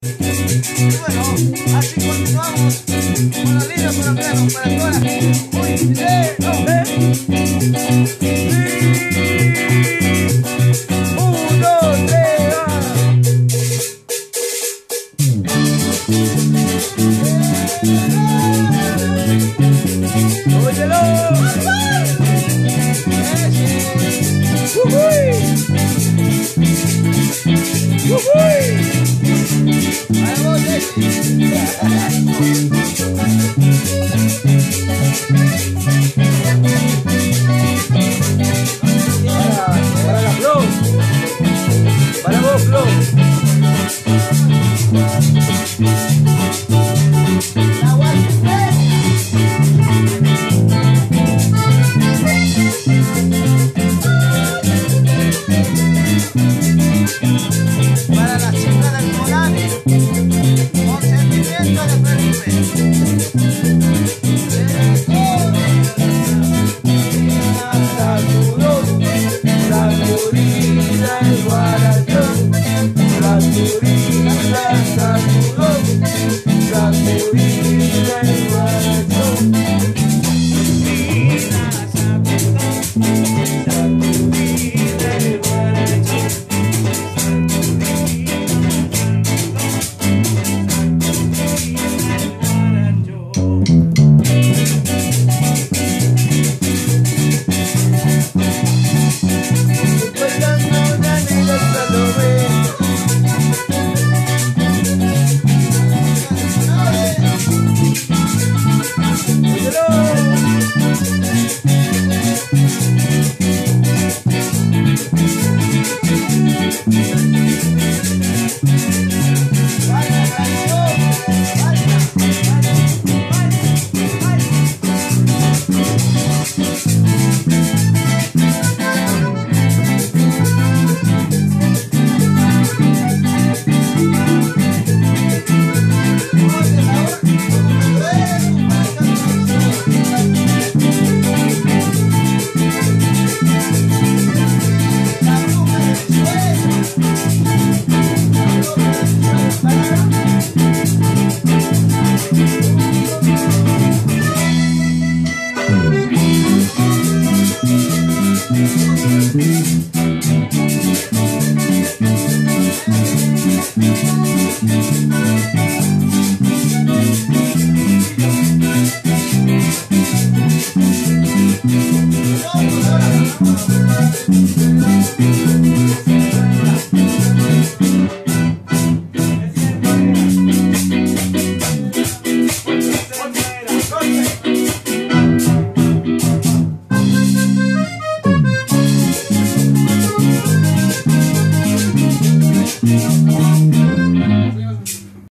Y bueno, así continuamos con los Lirios Colombianos para toda la gente. Uy, no, un, dos, tres, óyelo. Para la Flor, para vos, Flor. Para la chica del Morani, con sentimiento de Felipe. La turina, el guarachón, la turina, saludó, la turina, el guarachón.